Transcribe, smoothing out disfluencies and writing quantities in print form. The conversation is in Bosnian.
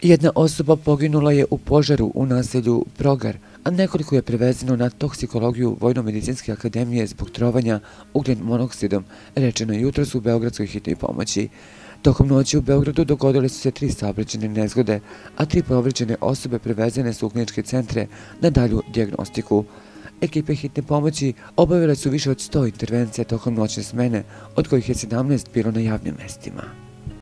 Jedna osoba poginula je u požaru u naselju Progar, a nekoliko je prevezeno na toksikologiju Vojno-medicinske akademije zbog trovanja ugljen monoksidom, rečeno jutros u Beogradskoj hitnoj pomoći. Tokom noći u Beogradu dogodile su se 3 saobraćajne nezgode, a 3 povređene osobe prevezene su u kliničke centre na dalju dijagnostiku. Ekipe hitne pomoći obavile su više od 100 intervencija tokom noćne smene, od kojih je 17 bilo na javnim mestima.